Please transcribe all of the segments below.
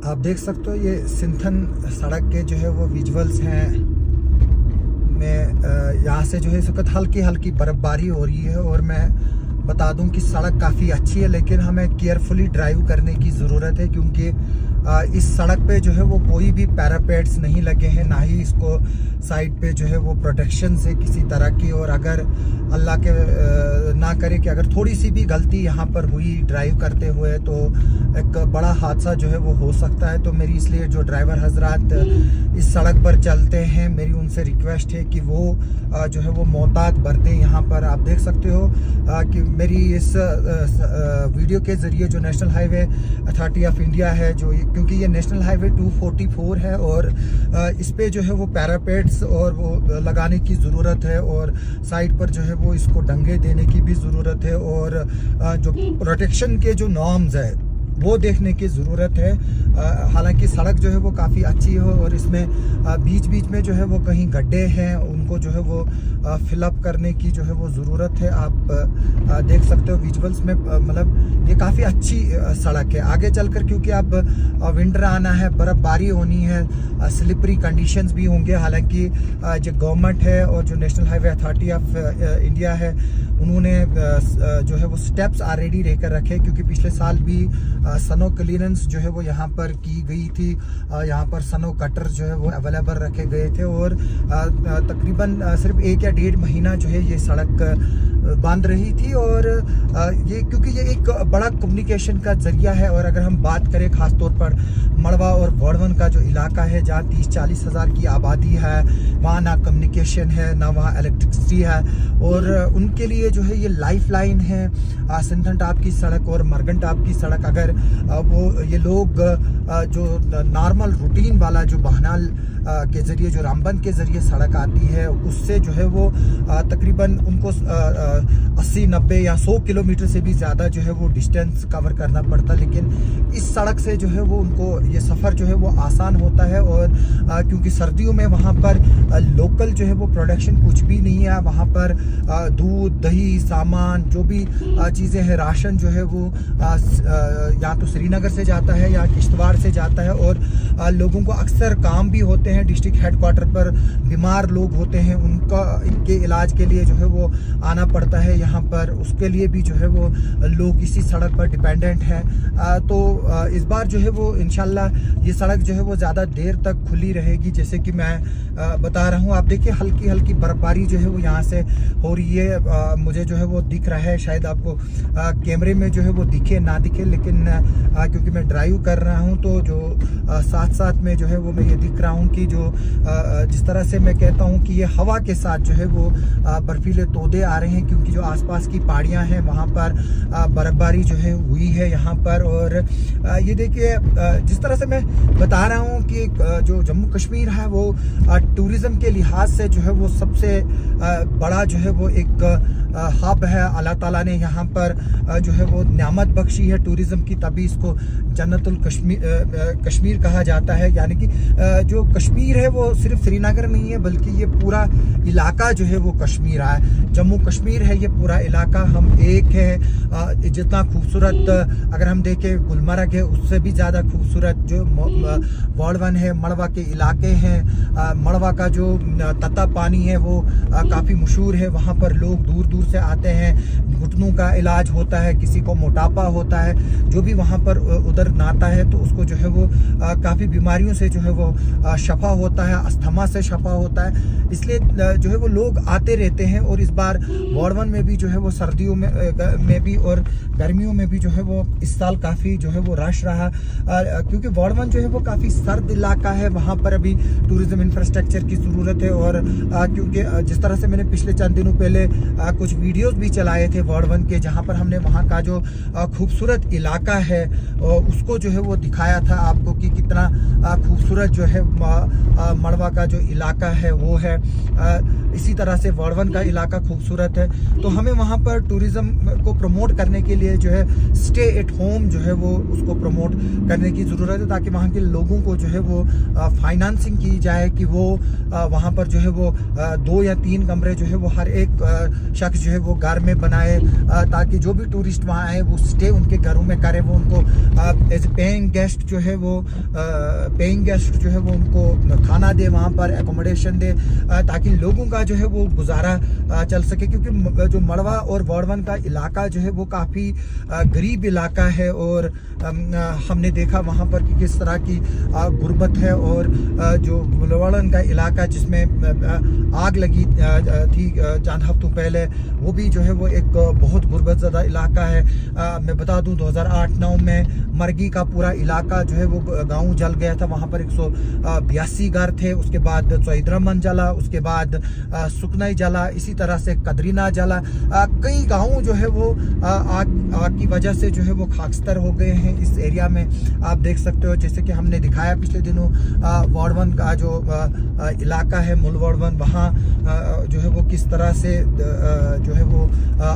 आप देख सकते हो ये सिंथन सड़क के जो है वो विजुअल्स हैं। मैं यहाँ से जो है इस वक्त हल्की हल्की बर्फबारी हो रही है और मैं बता दूं कि सड़क काफ़ी अच्छी है, लेकिन हमें केयरफुली ड्राइव करने की ज़रूरत है क्योंकि इस सड़क पे जो है वो कोई भी पैरापेड्स नहीं लगे हैं, ना ही इसको साइड पे जो है वो प्रोटेक्शन से किसी तरह की। और अगर अल्लाह के ना करे कि अगर थोड़ी सी भी गलती यहाँ पर हुई ड्राइव करते हुए तो एक बड़ा हादसा जो है वो हो सकता है। तो मेरी इसलिए जो ड्राइवर हजरात इस सड़क पर चलते हैं, मेरी उनसे रिक्वेस्ट है कि वो जो है वो मोहतात बरतें। यहाँ पर आप देख सकते हो कि मेरी इस वीडियो के ज़रिए जो National Highway Authority of India है, जो क्योंकि ये नेशनल हाईवे 244 है और इस पे जो है वो पैरापेड्स और वो लगाने की ज़रूरत है और साइड पर जो है वो इसको डंगे देने की भी ज़रूरत है और जो प्रोटेक्शन के जो नॉर्म्स है वो देखने की ज़रूरत है। हालांकि सड़क जो है वो काफ़ी अच्छी है और इसमें बीच बीच में जो है वो कहीं गड्ढे हैं, उनको जो है वो फिलअप करने की जो है वो ज़रूरत है। आप देख सकते हो विजुअल्स में, मतलब ये काफ़ी अच्छी सड़क है। आगे चलकर क्योंकि अब विंटर आना है, बर्फबारी होनी है, स्लिपरी कंडीशंस भी होंगे। हालांकि जो गवर्नमेंट है और जो National Highway Authority of India है, उन्होंने जो है वो स्टेप्स ऑलरेडी लेकर रखे क्योंकि पिछले साल भी सनो क्लीयरेंस जो है वो यहाँ पर की गई थी। यहाँ पर सनो कटर जो है वो अवेलेबल रखे गए थे और तकरीबन सिर्फ 1 या 1.5 महीना जो है ये सड़क बंद रही थी। और ये क्योंकि ये एक बड़ा कम्युनिकेशन का जरिया है। और अगर हम बात करें खास तौर पर मड़वा और वर्डवन का जो इलाका है जहाँ 30-40 हज़ार की आबादी है, वहाँ ना कम्युनिकेशन है ना वहाँ इलेक्ट्रिसिटी है और उनके लिए जो है ये लाइफ लाइन है सिंथन टॉप की सड़क और मरगन टॉप की सड़क। अगर वो ये लोग जो नॉर्मल रूटीन वाला जो बहनाल के ज़रिए जो रामबन के ज़रिए सड़क आती है उससे जो है वो तकरीबन उनको 80-90 या 100 किलोमीटर से भी ज़्यादा जो है वो डिस्टेंस कवर करना पड़ता, लेकिन इस सड़क से जो है वो उनको ये सफ़र जो है वो आसान होता है। और क्योंकि सर्दियों में वहाँ पर लोकल जो है वो प्रोडक्शन कुछ भी नहीं है, वहाँ पर दूध दही सामान जो भी चीज़ें हैं, राशन जो है वो या तो श्रीनगर से जाता है या किश्तवाड़ से जाता है और लोगों को अक्सर काम भी होते हैं डिस्ट्रिक्ट हेडक्वार्टर पर, बीमार लोग होते हैं, इनके इलाज के लिए जो है वो आना पड़ता है यहाँ पर, उसके लिए भी जो है वो लोग इसी सड़क पर डिपेंडेंट हैं। तो इस बार जो है वो इंशाल्लाह ये सड़क जो है वो ज़्यादा देर तक खुली रहेगी जैसे कि मैं बता रहा हूँ। आप देखिए हल्की हल्की बर्फबारी जो है वो यहाँ से हो रही है, मुझे जो है वो दिख रहा है, शायद आपको कैमरे में जो है वो दिखे ना दिखे, लेकिन क्योंकि मैं ड्राइव कर रहा हूँ तो जो साथ साथ में जो है वो मैं ये दिख रहा हूँ कि जो जिस तरह से मैं कहता हूँ कि ये हवा के साथ जो है वो बर्फीले तोदे आ रहे हैं क्योंकि जो आसपास की पहाड़ियाँ हैं वहाँ पर बर्फबारी जो है हुई है यहाँ पर। और ये देखिए जिस तरह से मैं बता रहा हूँ कि जो जम्मू कश्मीर है वो टूरिज़्म के लिहाज से जो है वो सबसे बड़ा जो है वो एक हब है। अल्लाह ताला ने यहाँ पर जो है वो नियामत बख्शी है टूरिज़्म की, तभी इसको जन्नतुल कश्मीर कहा जाता है। यानी कि जो कश्मीर है वो सिर्फ श्रीनगर नहीं है बल्कि ये पूरा इलाका जो है वो कश्मीर है, जम्मू कश्मीर है ये पूरा इलाका, हम एक है। जितना खूबसूरत अगर हम देखें गुलमर्ग है उससे भी ज़्यादा खूबसूरत जो वर्डवन है, मड़वा के इलाके हैं, मड़वा का जो तत्ता पानी है वो काफ़ी मशहूर है, वहाँ पर लोग दूर दूर से आते हैं, घुटनों का इलाज होता है, किसी को मोटापा होता है, जो भी वहाँ पर उधर नहाता है तो उसको जो है वो काफ़ी बीमारियों से जो है वो शफा होता है, अस्थमा से शफा होता है, इसलिए जो है वो लोग आते रहते हैं। और इस बार वर्डवन में भी जो है वो सर्दियों में भी और गर्मियों में भी जो है वो इस साल काफ़ी जो है वो रश रहा क्योंकि वर्डवन जो है वो काफ़ी सर्द इलाका है, वहाँ पर अभी टूरिज्म इंफ्रास्ट्रक्चर की ज़रूरत है। और क्योंकि जिस तरह से मैंने पिछले चंद दिनों पहले कुछ वीडियोस भी चलाए थे वर्डवन के, जहाँ पर हमने वहाँ का जो खूबसूरत इलाका है उसको जो है वो दिखाया था आपको कि कितना खूबसूरत जो है मड़वा का जो इलाका है वो है। इसी तरह से वर्डवन का इलाका खूबसूरत है, तो हमें वहाँ पर टूरिज़्म को प्रमोट करने के लिए जो है स्टे एट होम जो है वो उसको प्रमोट करने की ज़रूरत है ताकि वहाँ के लोगों को जो है वो फाइनेंसिंग की जाए कि वो वहाँ पर जो है वो 2 या 3 कमरे जो है वो हर एक शख्स जो है वो घर में बनाए, ताकि जो भी टूरिस्ट वहाँ आए वो स्टे उनके घरों में करे, वो उनको एज ए पेइंग गेस्ट जो है वो उनको खाना दे, वहाँ पर एकोमोडेशन दे, ताकि लोगों का जो है वो गुजारा चल सके। क्योंकि जो मड़वा और वार्डवन का इलाका जो है वो काफ़ी गरीब इलाका है, और हमने देखा वहाँ पर कि किस तरह की गुर्बत है। और जो वार्डवन का इलाका जिसमें आग लगी थी चंद हफ्तों पहले, वो भी जो है वो एक बहुत गुर्बत ज़दा इलाका है। मैं बता दूं 2008-9 में मरगी का पूरा इलाका जो है वो गांव जल गया था, वहाँ पर 182 घर थे, उसके बाद चौधरमन जला, उसके बाद सुकनाई जला, इसी तरह से कदरीना जला। कई गाँव जो है वो आग की वजह से जो है वो खाकस्तर हो गए हैं इस एरिया में। आप देख सकते हो, जैसे कि हमने दिखाया पिछले दिनों वार्डवन का जो इलाका है मूल वार्डवन, वहाँ जो है वो किस तरह से जो है वो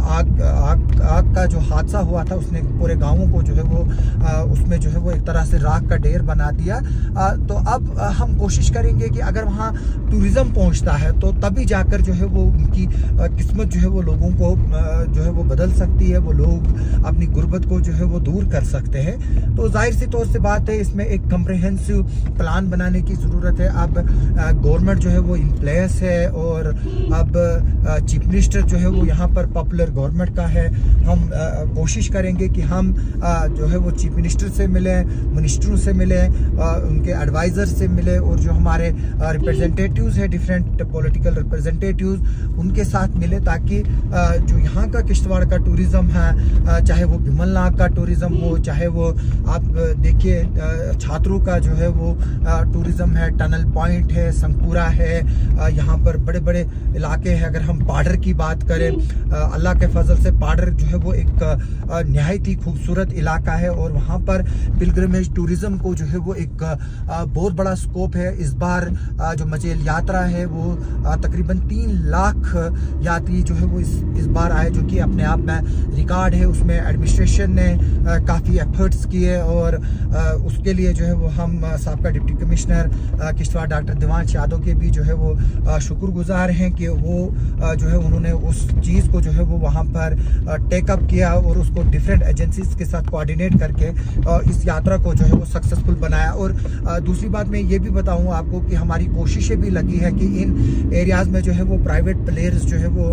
आग का जो हादसा हुआ था उसने पूरे गाँवों को जो है वो उसमें जो है वो एक तरह से राख का ढेर बना दिया। तो अब हम कोशिश करेंगे कि अगर वहाँ टूरिज्म पहुँचता है तो तभी जाकर जो है वो उनकी किस्मत जो है वो लोगों को जो है वो बदल सकती है, वो लोग अपनी गुर्बत को जो है वो दूर कर सकते हैं। तो जाहिर सी तौर से बात है, इसमें एक कम्प्रहेंसिव प्लान बनाने की ज़रूरत है। अब गवर्नमेंट जो है वो इन प्लेस है, और अब चीफ मिनिस्टर जो है वो यहाँ पर पॉपुलर गवर्नमेंट का है। हम कोशिश करेंगे कि हम जो है वो चीफ मिनिस्टर से मिलें, मिनिस्टरों से मिलें, उनके एडवाइज़र से मिले, और जो हमारे रिप्रेजेंटेटिव्स हैं, डिफरेंट पॉलिटिकल रिप्रेजेंटेटिव्स, उनके साथ मिले, ताकि जो यहाँ का किश्तवाड़ का टूरिज़्म है, चाहे वो बिमलनाग का टूरिज़्म हो, चाहे वो आप देखिए छात्रों का जो है वो टूरिज़्म है, टनल पॉइंट है, संकुरा है, यहाँ पर बड़े बड़े इलाके हैं। अगर हम पाडर की बात करें, अल्लाह के फजल से पाडर जो है वो एक नहायत ही खूबसूरत इलाका है, और वहाँ पर पिलग्रिमेज टूरिज़्म को जो है वो एक बहुत बड़ा स्कोप है। इस बार जो मचेल यात्रा है वो तकरीबन 3 लाख यात्री जो है वो इस बार आए, जो कि अपने आप में रिकॉर्ड है। उसमें एडमिनिस्ट्रेशन ने काफ़ी एफर्ट्स किए, और उसके लिए जो है वो हम साबका deputy commissioner Kishtwar doctor Devansh Yadav के भी जो है वो शुक्रगुजार हैं कि वो जो है उन्होंने उस चीज़ को जो है वो वहाँ पर टेकअप किया, और उसको डिफरेंट एजेंसीज के साथ कोऑर्डिनेट करके इस यात्रा को जो है वो सक्सेसफुल बनाया। और दूसरी बात मैं ये भी बताऊँ आपको कि हमारी कोशिशें भी लगी है कि इन एरियाज़ में जो है वो प्राइवेट प्लेयर्स जो है वो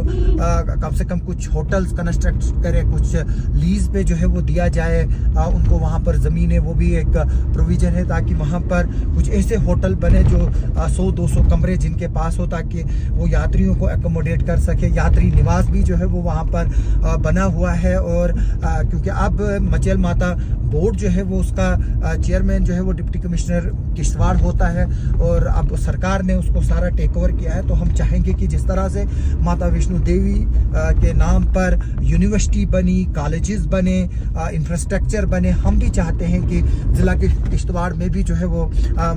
कम से कम कुछ होटल्स कंस्ट्रक्ट करें, कुछ लीज पे जो है वो दिया जाए उनको, वहाँ पर ज़मीनें, वो भी एक प्रोविज़न है, ताकि वहाँ पर कुछ ऐसे होटल बने जो 100-200 कमरे जिनके पास हो, ताकि वो यात्रियों को एकोमोडेट कर सके। यात्री निवास भी जो है वो वहाँ पर बना हुआ है, और क्योंकि अब मचेल माता बोर्ड जो है वो उसका चेयरमैन जो है वो डिप्टी कमिश्नर किश्तवाड़ होता है, और अब सरकार ने उसको सारा टेक ओवर किया है। तो हम चाहेंगे कि जिस तरह से माता वैष्णो देवी के नाम पर यूनिवर्सिटी बनी, कॉलेजेस बने, इंफ्रास्ट्रक्चर बने, हम भी चाहते हैं कि ज़िला के किश्तवाड़ में भी जो है वो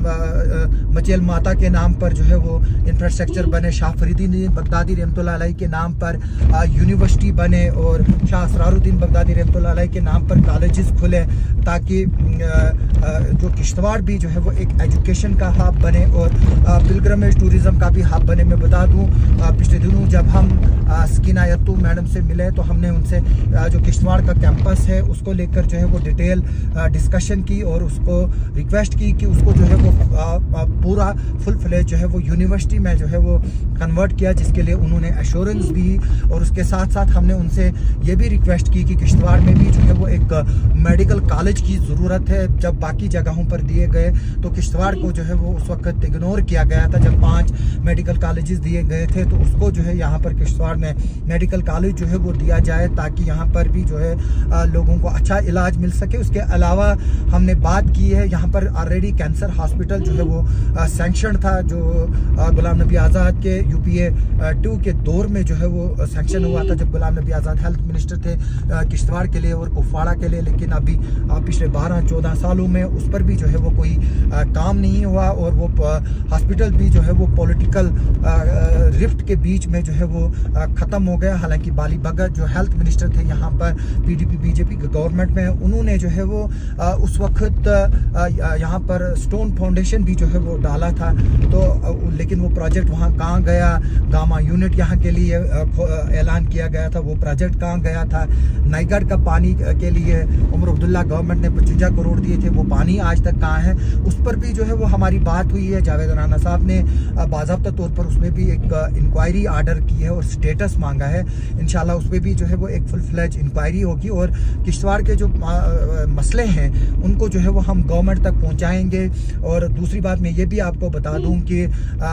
मचेल माता के नाम पर जो है वो इंफ्रास्ट्रक्चर बने, शाह फरीदुद्दीन बगदादी रहमतुल्लाह अलैह के नाम पर यूनिवर्सिटी बने, और शाह असरारुद्दीन बगदादी रहमतुल्लाह अलैह के नाम पर कॉलेजेस खुले, ताकि जो किश्तवाड़ भी जो है वो एक एजुकेशन का हब बने और पिलग्रिमेज टूरिज़्म का भी हब बने। मैं बता दूं, पिछले दिनों जब हम सकीना यत्तू मैडम से मिले तो हमने उनसे जो किश्तवाड़ का कैंपस है उसको लेकर जो है वो डिटेल डिस्कशन की, और उसको रिक्वेस्ट की कि उसको जो है वो पूरा फुल फ्लेज जो है वो यूनिवर्सिटी में जो है वो कन्वर्ट किया, जिसके लिए उन्होंने एश्योरेंस दी। और उसके साथ साथ हमने उनसे ये भी रिक्वेस्ट की कि किश्तवाड़ में भी जो है वो एक मेडिकल कॉलेज की ज़रूरत है। जब बाकी जगहों पर दिए गए तो किश्तवाड़ को जो है वो उस वक्त इग्नोर किया गया था। जब 5 मेडिकल कॉलेजेस दिए गए थे तो उसको जो है यहाँ पर किश्तवाड़ में मेडिकल कॉलेज जो है वो दिया जाए, ताकि यहाँ पर भी जो है लोगों को अच्छा इलाज मिल सके। उसके अलावा हमने बात की है, यहाँ पर ऑलरेडी कैंसर हॉस्पिटल जो है वो सैंक्शन था, जो गुलाम नबी आज़ाद के UPA 2 के दौर में जो है वो सैंक्शन हुआ था, जब गुलाम नबी आज़ाद हेल्थ मिनिस्टर थे किश्तवाड़ के लिए और कुपवाड़ा के लिए। लेकिन अभी पिछले पिछले 12-14 सालों में उस पर भी जो है वो कोई काम नहीं हुआ, और वो हॉस्पिटल भी जो है वो पॉलिटिकल रिफ्ट के बीच में जो है वो ख़त्म हो गया। हालांकि बाली भगत जो हेल्थ मिनिस्टर थे यहाँ पर PDP बीजेपी गवर्नमेंट में, उन्होंने जो है वो उस वक्त यहाँ पर स्टोन फाउंडेशन भी जो है वो डाला था, तो लेकिन वो प्रोजेक्ट वहाँ कहाँ गया। गामा यूनिट यहाँ के लिए ऐलान किया गया था, वो प्रोजेक्ट कहाँ गया था। नाइगढ़ का पानी के लिए उमर अब्दुल्ला गवर्नमेंट ने 55 करोड़ दिए थे, वो पानी आज तक कहाँ है। उस पर भी जो है वो हमारी बात हुई है। जावेद राना साहब ने बाज़ाब्ता तौर पर उसमें भी एक इंक्वायरी आर्डर की है और स्टेटस मांगा है। इंशाल्लाह उसमें भी जो है वो एक फुल फ्लेज इंक्वायरी होगी, और किश्तवाड़ के जो मसले हैं उनको जो है वो हम गवर्नमेंट तक पहुँचाएँगे। और दूसरी बात मैं ये भी आपको बता दूँ कि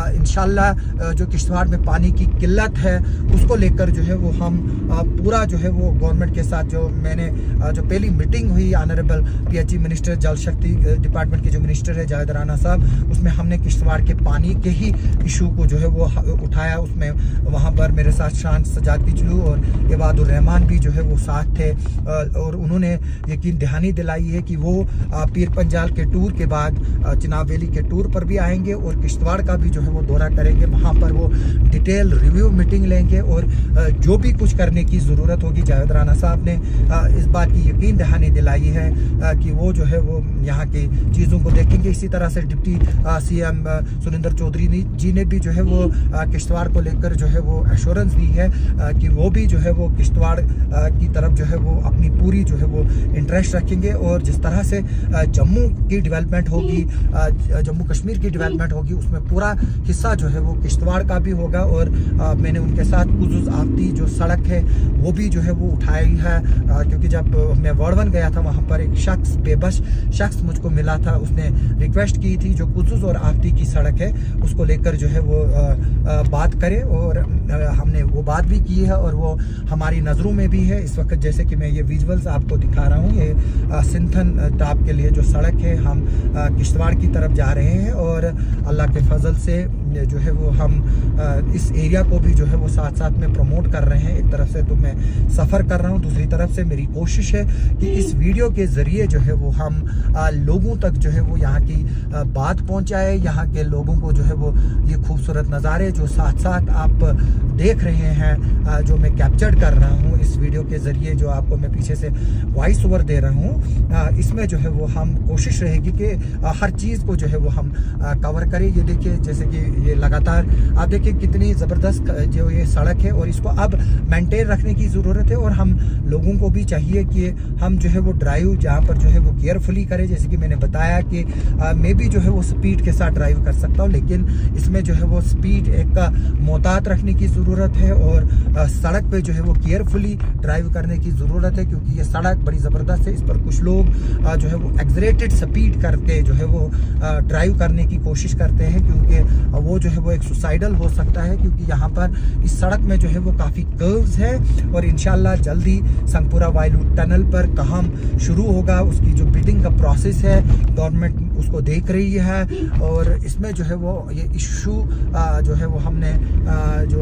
इंशाल्लाह जो किश्तवाड़ में पानी की किल्लत है उसको लेकर जो है वो हम पूरा जो है वो गवर्नमेंट के साथ, जो मैंने जो पहली मीटिंग हुई ऑनरेबल PHE मिनिस्टर जल शक्ति डिपार्टमेंट के जो मिनिस्टर है जावेद राना साहब, उसमें हमने किश्तवाड़ के पानी के ही इशू को जो है वो उठाया। उसमें वहाँ पर मेरे साथ शान सजाद किचलू और इबादुर रहमान भी जो है वो साथ थे, और उन्होंने यकीन दहानी दिलाई है कि वो पीर पंजाल के टूर के बाद चिनाब वैली के टूर पर भी आएंगे और किश्तवाड़ का भी जो है वो दौरा करेंगे। वहाँ पर वो डिटेल रिव्यू मीटिंग लेंगे, और जो भी कुछ करने की ज़रूरत होगी जावेद राना साहब ने इस बात की यकीन दहानी दिलाई है कि वो जो है वो यहाँ की चीज़ों को देखेंगे। इसी तरह से डिप्टी CM सुनिंदर चौधरी जी ने भी जो है वो किश्तवाड़ को लेकर जो है वो एश्योरेंस दी है कि वो भी जो है वो किश्तवाड़ की तरफ जो है वो अपनी पूरी जो है वो इंटरेस्ट रखेंगे। और जिस तरह से जम्मू की डेवलपमेंट होगी, जम्मू कश्मीर की डेवलपमेंट होगी, उसमें पूरा हिस्सा जो है वो किश्तवाड़ का भी होगा। और मैंने उनके साथ कुजुज़ आफ्ती जो सड़क है वो भी जो है वो उठाई है, क्योंकि जब मैं वर्डवन गया था वहाँ पर एक शख्स, बेबस शख्स मुझको मिला था, उसने रिक्वेस्ट की थी जो कुजुज़ और आफ्ती की सड़क है उसको लेकर जो है वो बात करें, और हमने वो बात भी की है और वो हमारी नज़रों में भी है। इस वक्त जैसे कि मैं ये विजुअल्स आपको दिखा रहा हूँ, ये सिंथन टॉप के लिए जो सड़क है, हम किश्तवाड़ की तरफ जा रहे हैं, और अल्लाह के फजल से जो है वो हम इस एरिया को भी जो है वो साथ साथ में प्रमोट कर रहे हैं। एक तरफ से तो मैं सफ़र कर रहा हूँ, दूसरी तरफ से मेरी कोशिश है कि इस वीडियो के ज़रिए जो है वो हम लोगों तक जो है वो यहाँ की बात पहुँचाए, यहाँ के लोगों को जो है वो ये खूबसूरत नज़ारे जो साथ साथ आप देख रहे हैं, जो मैं कैप्चर कर रहा हूँ इस वीडियो के ज़रिए, जो आपको मैं पीछे से वॉइस ओवर दे रहा हूँ, इसमें जो है वो हम कोशिश रहेगी कि हर चीज़ को जो है वो हम कवर करें। ये देखिए जैसे कि ये लगातार आप देखिए कितनी ज़बरदस्त जो ये सड़क है, और इसको अब मेंटेन रखने की ज़रूरत है। और हम लोगों को भी चाहिए कि हम जो है वो ड्राइव जहाँ पर जो है वो केयरफुली करें। जैसे कि मैंने बताया कि मैं भी जो है वो स्पीड के साथ ड्राइव कर सकता हूँ, लेकिन इसमें जो है वो स्पीड एक मोहतात रखने की ज़रूरत है, और सड़क पे जो है वो केयरफुली ड्राइव करने की ज़रूरत है, क्योंकि ये सड़क बड़ी ज़बरदस्त है। इस पर कुछ लोग जो है वो एक्सरेटेड स्पीड करके जो है वो ड्राइव करने की कोशिश करते हैं, क्योंकि वो जो है वो एक सुसाइडल हो सकता है, क्योंकि यहाँ पर इस सड़क में जो है वो काफ़ी कर्व्स है। और इंशाल्लाह जल्दी संगपुरा वायलू टनल पर काम शुरू होगा, उसकी जो बिल्डिंग का प्रोसेस है गवर्नमेंट उसको देख रही है। और इसमें जो है वो ये इशू जो है वो हमने जो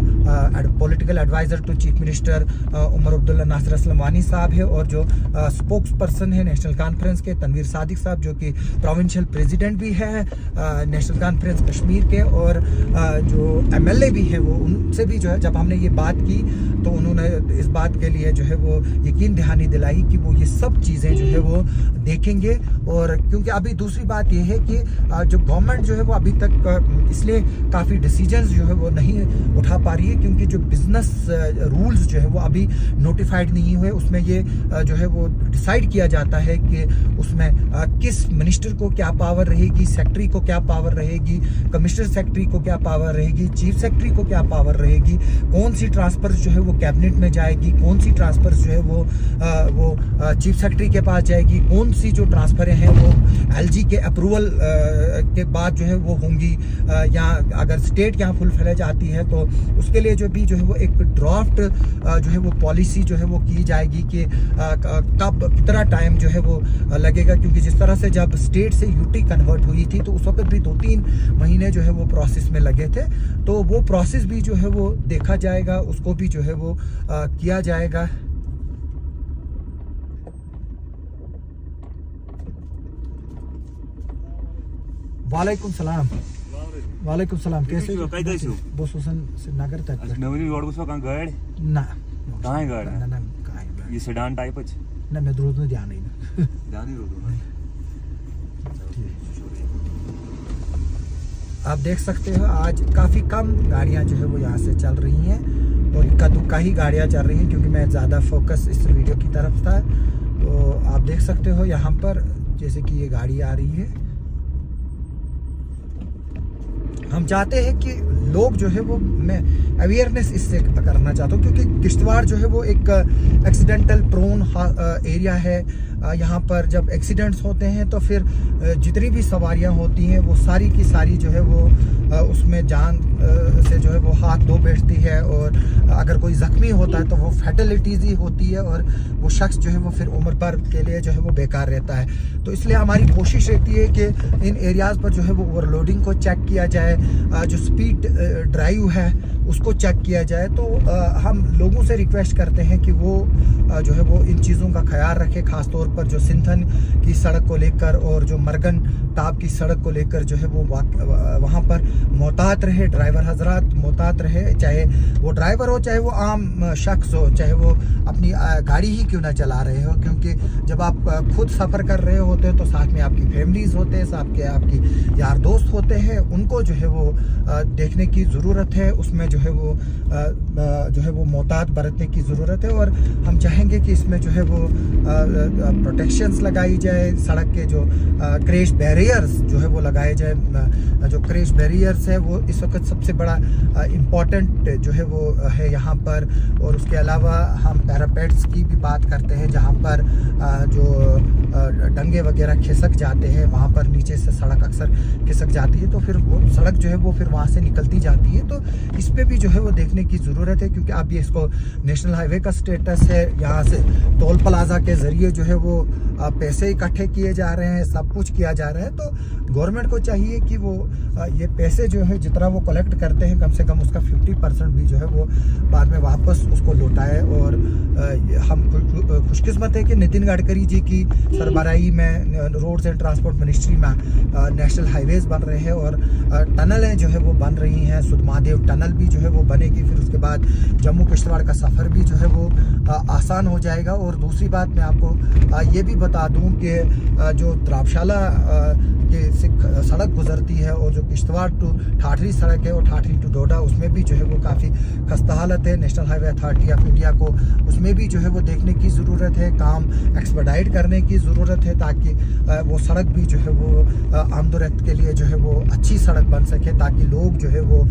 political adviser to chief minister Omar Abdullah Nasir Aslam साहब है, और जो स्पोक्स पर्सन है नेशनल कॉन्फ्रेंस के तनवीर सादिक साहब, जो कि प्रोविंशियल प्रेसिडेंट भी है नेशनल कॉन्फ्रेंस कश्मीर के, और जो MLA भी हैं, वो उनसे भी जो है जब हमने ये बात की तो उन्होंने इस बात के लिए जो है वो यकीन दहानी दिलाई कि वो ये सब चीज़ें जो है वो देखेंगे। और क्योंकि अभी दूसरी बात ये है कि जो गवर्नमेंट जो है वो अभी तक इसलिए काफ़ी डिसीजंस जो है वो नहीं उठा पा रही है, क्योंकि जो बिजनेस रूल्स जो है वो अभी नोटिफाइड नहीं हुए। उसमें ये जो है वो डिसाइड किया जाता है कि उसमें किस मिनिस्टर को क्या पावर रहेगी, सेक्रेटरी को क्या पावर रहेगी, कमिश्नर सेक्रेटरी को क्या पावर रहेगी, चीफ सेक्रेटरी को क्या पावर रहेगी, कौन सी ट्रांसफर जो है वो कैबिनेट में जाएगी, कौन सी ट्रांसफर जो है वो चीफ सेक्रेटरी के पास जाएगी, कौन सी जो ट्रांसफरें हैं वो LG के अप्रूवल के बाद जो है वो होंगी, या अगर स्टेट यहाँ फुल फ्लेज आती है तो उसके लिए जो भी जो है वो एक ड्राफ्ट जो है वो पॉलिसी जो है वो की जाएगी कि कब कितना टाइम जो है वो लगेगा। क्योंकि जिस तरह से जब स्टेट से UT कन्वर्ट हुई थी तो उस वक्त भी 2-3 महीने जो है वो प्रोसेस में लगे थे, तो वो प्रोसेस भी जो है वो देखा जाएगा, उसको भी जो है वो किया जाएगा। वालेकुम सलाम। वालेकुम सलाम। कैसे हो? बस श्रीनगर तक नवनी रोड को कहां गाड़ी ना कहां है गाड़ी ना कहां है ये सेडान टाइप है ना मैं रोड में ध्यान नहीं रोड आप देख सकते हो आज काफ़ी कम गाड़ियां जो है वो यहाँ से चल रही हैं और इक्का दुक्का ही गाड़ियां चल रही हैं क्योंकि मैं ज़्यादा फोकस इस वीडियो की तरफ था। तो आप देख सकते हो यहाँ पर जैसे कि ये गाड़ी आ रही है। हम चाहते हैं कि लोग जो है वो मैं अवेयरनेस इससे करना चाहता हूँ क्योंकि किश्तवाड़ जो है वो एक एक्सीडेंटल प्रोन एरिया है। यहाँ पर जब एक्सीडेंट्स होते हैं तो फिर जितनी भी सवारियाँ होती हैं वो सारी की सारी जो है वो उसमें जान से जो है वो हाथ धो बैठती है और अगर कोई ज़ख्मी होता है तो वो फैटलिटीज़ ही होती है और वो शख्स जो है वो फिर उम्र भर के लिए जो है वो बेकार रहता है। तो इसलिए हमारी कोशिश रहती है कि इन एरियाज़ पर जो है वो ओवरलोडिंग को चेक किया जाए, जो स्पीड ड्राइव है उसको चेक किया जाए। तो हम लोगों से रिक्वेस्ट करते हैं कि वो जो है वो इन चीज़ों का ख्याल रखें, ख़ास तौर पर जो सिंथन की सड़क को लेकर और जो मरगन टाप की सड़क को लेकर जो है वो वहाँ पर मोहतात रहे, ड्राइवर हजरात मोहतात रहे, चाहे वो ड्राइवर हो चाहे वो आम शख्स हो, चाहे वो अपनी गाड़ी ही क्यों ना चला रहे हो। क्योंकि जब आप खुद सफ़र कर रहे होते हो तो साथ में आपकी फैमिलीज़ होते हैं, साथ के आपकी यार दोस्त होते हैं, उनको जो है वो देखने की ज़रूरत है, उसमें जो है वो मोहतात बरतने की ज़रूरत है। और हम चाहेंगे कि इसमें जो है वो प्रोटेक्शंस लगाई जाए, सड़क के जो क्रैश बैरियर्स जो है वो लगाए जाए। जो क्रैश बैरियर्स है वो इस वक्त सबसे बड़ा इम्पॉर्टेंट जो है वो है यहाँ पर। और उसके अलावा हम पैरापेड्स की भी बात करते हैं जहाँ पर जो डंगे वगैरह खिसक जाते हैं, वहाँ पर नीचे से सड़क अक्सर खिसक जाती है तो फिर वो सड़क जो है वो फिर वहाँ से निकलती जाती है। तो इस पे भी जो है वो देखने की ज़रूरत है क्योंकि अब ये इसको नेशनल हाईवे का स्टेटस है। यहाँ से टोल प्लाजा के ज़रिए जो है वो पैसे इकट्ठे किए जा रहे हैं, सब कुछ किया जा रहा है। तो गवर्नमेंट को चाहिए कि वो ये पैसे जो है जितना वो कलेक्ट करते हैं कम से कम उसका 50% भी जो है वो बाद में वापस उसको लौटाए। और हम खुशकिस्मत है कि नितिन गडकरी जी की सरबराही में रोड्स एंड ट्रांसपोर्ट मिनिस्ट्री में नेशनल हाईवेज बन रहे हैं और टनलें जो है वो बन रही हैं। सुधमादेव टनल भी जो है वो बनेगी, फिर उसके बाद जम्मू किश्तवाड़ का सफ़र भी जो है वो आसान हो जाएगा। और दूसरी बात मैं आपको ये भी बता दूं कि जो द्राबशाला के सड़क गुजरती है और जो किश्तवाड़ टू ठाठरी सड़क है और ठाठरी टू डोडा, उसमें भी जो है वो काफ़ी खस्ता हालत है। National Highway Authority of India को उसमें भी जो है वो देखने की ज़रूरत है, काम एक्सपेडाइट करने की ज़रूरत है ताकि वो सड़क भी जो है वो आमदोरफ्त के लिए जो है वो अच्छी सड़क बन सके, ताकि लोग जो है वो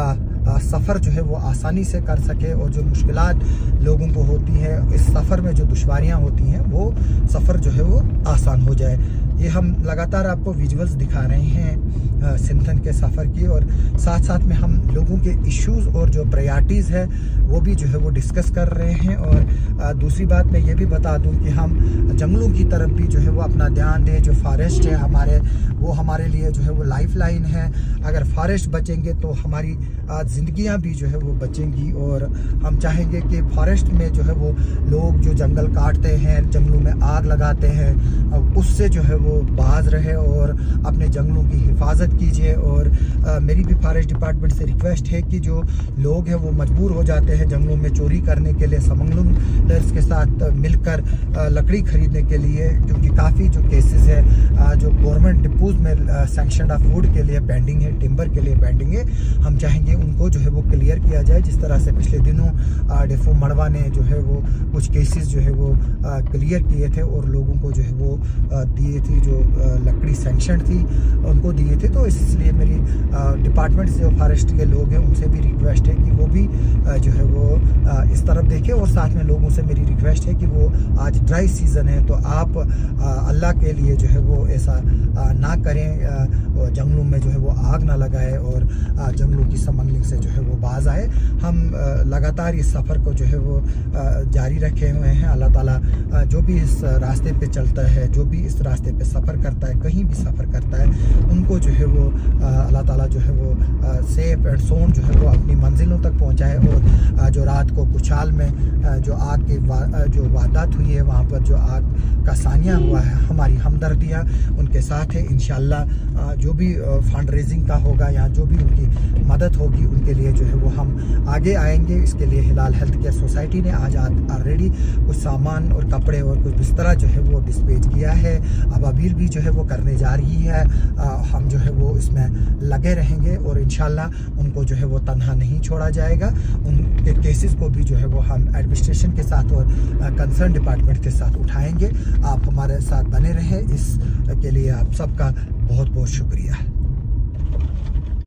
सफ़र जो है वो आसानी से कर सके और जो मुश्किलात लोगों को होती है इस सफ़र में, जो दुश्वारियाँ होती हैं, वो सफ़र जो है वो आसान हो जाए। ये हम लगातार आपको विजुअल्स दिखा रहे हैं सिंथन के सफ़र की और साथ साथ में हम लोगों के इश्यूज़ और जो प्रायोरिटीज़ है वो भी जो है वो डिस्कस कर रहे हैं। और दूसरी बात मैं ये भी बता दूं कि हम जंगलों की तरफ भी जो है वो अपना ध्यान दें। जो फॉरेस्ट है हमारे, वो हमारे लिए जो है वो लाइफ लाइन है। अगर फॉरेस्ट बचेंगे तो हमारी ज़िंदगियाँ भी जो है वो बचेंगी। और हम चाहेंगे कि फॉरेस्ट में जो है वो लोग जो जंगल काटते हैं, जंगलों में आग लगाते हैं, उससे जो है वो बाज रहे और अपने जंगलों की हिफाजत कीजिए। और मेरी भी फॉरेस्ट डिपार्टमेंट से रिक्वेस्ट है कि जो लोग हैं वो मजबूर हो जाते हैं जंगलों में चोरी करने के लिए, स्मगलर्स के साथ मिलकर लकड़ी खरीदने के लिए, क्योंकि काफ़ी जो केसेस है जो गवर्नमेंट डिपोज में सैंक्शन ऑफ वुड के लिए पेंडिंग है, टिम्बर के लिए पेंडिंग है, हम चाहेंगे उनको जो है वो क्लियर किया जाए। जिस तरह से पिछले दिनों डेफो मड़वा ने जो है वो कुछ केसेस जो है वो क्लियर किए थे और लोगों को जो है वो दिए थे, जो लकड़ी सैंक्शन थी उनको दिए थे। तो इसलिए मेरी डिपार्टमेंट से जो फॉरेस्ट के लोग हैं उनसे भी रिक्वेस्ट है कि वो भी जो है वो इस तरफ देखें। और साथ में लोगों से मेरी रिक्वेस्ट है कि वो आज ड्राई सीज़न है तो आप अल्लाह के लिए जो है वो ऐसा ना करें, जंगलों में जो है वो आग ना लगाए और जंगलों की स्मगलिंग से जो है वो बाज आए। हम लगातार इस सफ़र को जो है वो जारी रखे हुए हैं। अल्लाह ताला जो भी इस रास्ते पे चलता है, जो भी इस रास्ते पे सफ़र करता है, कहीं भी सफ़र करता है, उनको जो है वो अल्लाह ताला जो है वो सेफ एंड सोन जो है वो अपनी मंजिलों तक पहुंचाए। और जो रात को कुचाल में जो आग की जो वारदात हुई है, वहाँ पर जो आग का सानिया हुआ है, हमारी हमदर्द हमदर्दियाँ उनके साथ है। इंशाल्लाह जो भी फंड रेजिंग का होगा या जो भी उनकी मदद होगी उनके लिए जो है वो हम आगे आएंगे। इसके लिए हिलाल हेल्थ केयर सोसाइटी ने आज ऑलरेडी कुछ सामान और कपड़े और कुछ बिस्तरा जो है वो डिस्पैच किया है। अब अबील भी जो है वो करने जा रही है। हम जो है वो इसमें लगे रहेंगे और इंशाल्लाह उनको जो है वो तनहा नहीं छोड़ा जाएगा। उनके केसेस को भी जो है वो हम एडमिनिस्ट्रेशन के साथ और कंसर्न डिपार्टमेंट के साथ उठाएंगे। आप हमारे साथ बने रहें, इसके लिए आप सबका बहुत बहुत शुक्रिया।